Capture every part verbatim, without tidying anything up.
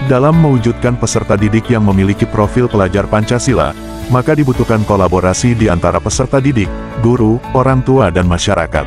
Dalam mewujudkan peserta didik yang memiliki profil pelajar Pancasila, maka dibutuhkan kolaborasi di antara peserta didik, guru, orang tua dan masyarakat.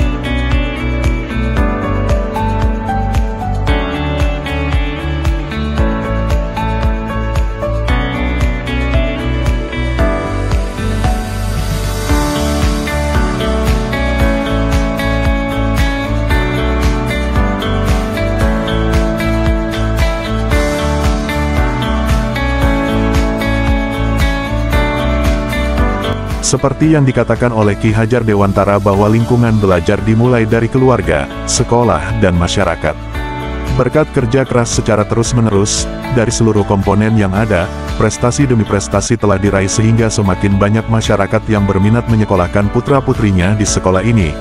Seperti yang dikatakan oleh Ki Hajar Dewantara bahwa lingkungan belajar dimulai dari keluarga, sekolah, dan masyarakat. Berkat kerja keras secara terus-menerus, dari seluruh komponen yang ada, prestasi demi prestasi telah diraih sehingga semakin banyak masyarakat yang berminat menyekolahkan putra-putrinya di sekolah ini.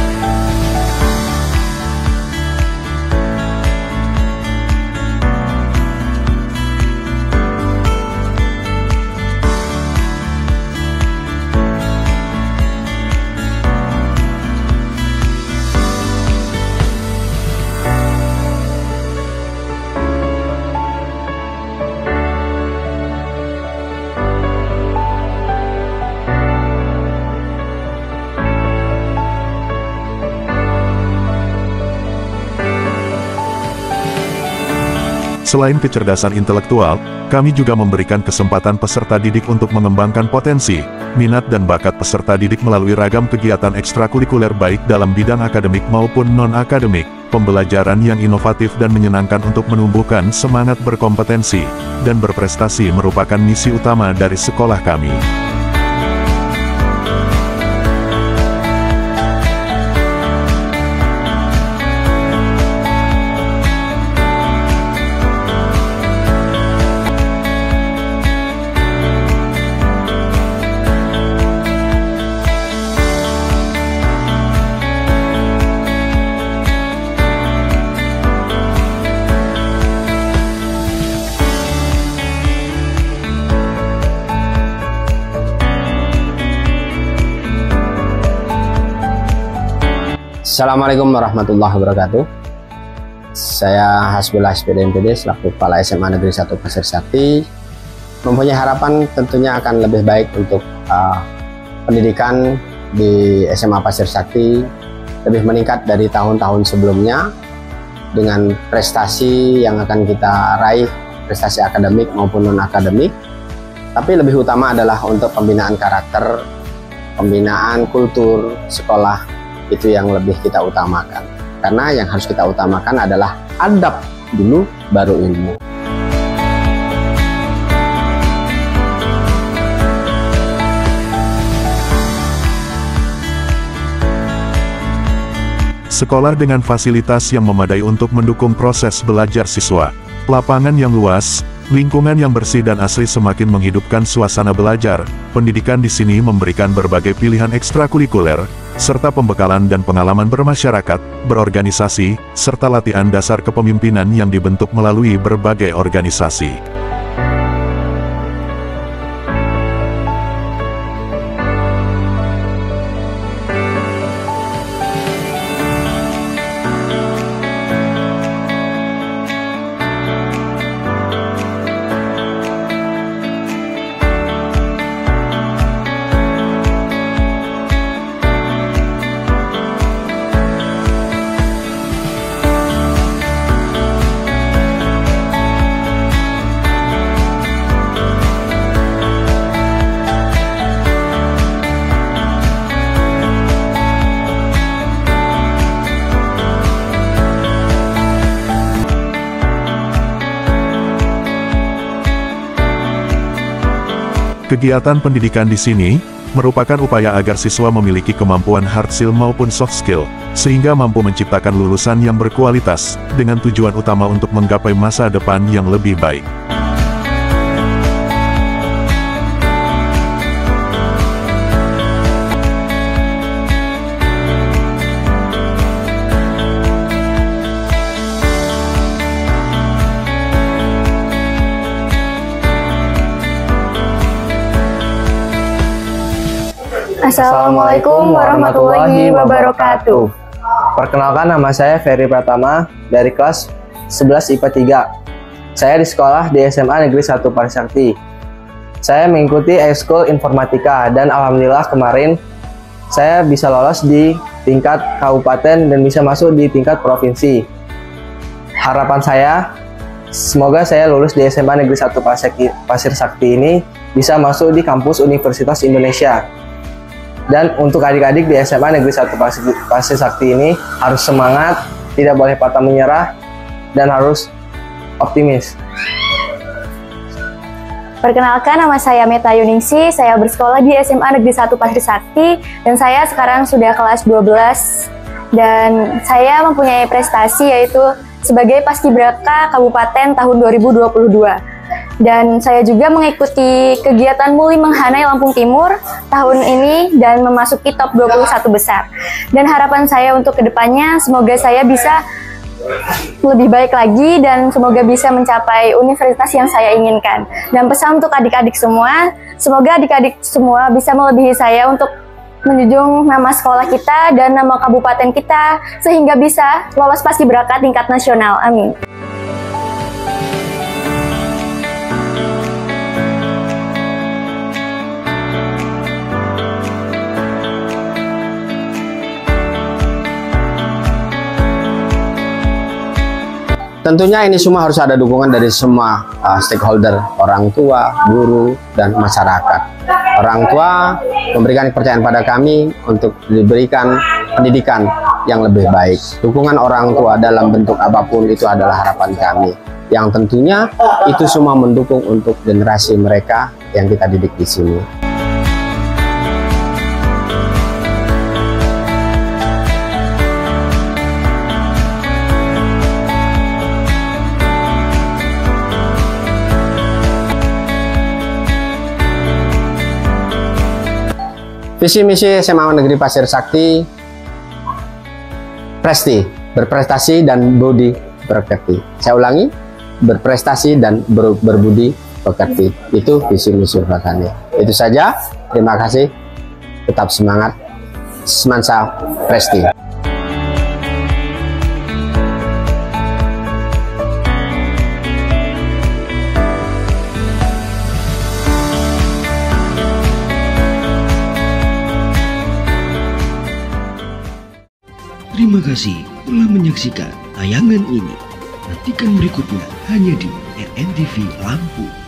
Selain kecerdasan intelektual, kami juga memberikan kesempatan peserta didik untuk mengembangkan potensi, minat dan bakat peserta didik melalui ragam kegiatan ekstrakurikuler baik dalam bidang akademik maupun non-akademik, pembelajaran yang inovatif dan menyenangkan untuk menumbuhkan semangat berkompetensi dan berprestasi merupakan misi utama dari sekolah kami. Assalamualaikum warahmatullahi wabarakatuh. Saya Hasbullah S P D M P D selaku Kepala S M A Negeri satu Pasir Sakti mempunyai harapan tentunya akan lebih baik untuk uh, pendidikan di S M A Pasir Sakti lebih meningkat dari tahun-tahun sebelumnya dengan prestasi yang akan kita raih, prestasi akademik maupun non-akademik. Tapi lebih utama adalah untuk pembinaan karakter, pembinaan kultur sekolah, itu yang lebih kita utamakan. Karena yang harus kita utamakan adalah adab dulu baru ilmu. Sekolah dengan fasilitas yang memadai untuk mendukung proses belajar siswa, lapangan yang luas, lingkungan yang bersih dan asri semakin menghidupkan suasana belajar. Pendidikan di sini memberikan berbagai pilihan ekstrakurikuler, serta pembekalan dan pengalaman bermasyarakat, berorganisasi, serta latihan dasar kepemimpinan yang dibentuk melalui berbagai organisasi. Kegiatan pendidikan di sini merupakan upaya agar siswa memiliki kemampuan hard skill maupun soft skill, sehingga mampu menciptakan lulusan yang berkualitas, dengan tujuan utama untuk menggapai masa depan yang lebih baik. Assalamualaikum warahmatullahi wabarakatuh. Perkenalkan, nama saya Ferry Pratama dari kelas sebelas I P A tiga. Saya di sekolah di S M A Negeri satu Parisakti. Saya mengikuti ekskul informatika dan alhamdulillah kemarin saya bisa lolos di tingkat kabupaten dan bisa masuk di tingkat provinsi. Harapan saya, semoga saya lulus di S M A Negeri satu Pasir Sakti ini bisa masuk di kampus Universitas Indonesia. Dan untuk adik-adik di S M A Negeri satu Pasir Sakti ini harus semangat, tidak boleh patah menyerah, dan harus optimis. Perkenalkan, nama saya Meta Yuningsi, saya bersekolah di S M A Negeri satu Pasir Sakti, dan saya sekarang sudah kelas dua belas, dan saya mempunyai prestasi yaitu sebagai Paskibraka Kabupaten tahun dua ribu dua puluh dua. Dan saya juga mengikuti kegiatan Muli Menghanai Lampung Timur tahun ini dan memasuki top dua puluh satu besar. Dan harapan saya untuk kedepannya, semoga saya bisa lebih baik lagi dan semoga bisa mencapai universitas yang saya inginkan. Dan pesan untuk adik-adik semua, semoga adik-adik semua bisa melebihi saya untuk menjunjung nama sekolah kita dan nama kabupaten kita sehingga bisa lolos Paskibraka tingkat nasional. Amin. Tentunya ini semua harus ada dukungan dari semua uh, stakeholder, orang tua, guru, dan masyarakat. Orang tua memberikan kepercayaan pada kami untuk diberikan pendidikan yang lebih baik. Dukungan orang tua dalam bentuk apapun itu adalah harapan kami. Yang tentunya itu semua mendukung untuk generasi mereka yang kita didik di sini. Visi misi S M A Negeri Pasir Sakti, Presti, berprestasi dan budi pekerti. Saya ulangi, berprestasi dan ber, berbudi pekerti. Itu visi misi kami. Itu saja. Terima kasih. Tetap semangat. Semansa Presti. Terima kasih telah menyaksikan tayangan ini. Nantikan berikutnya hanya di R N T V Lampung.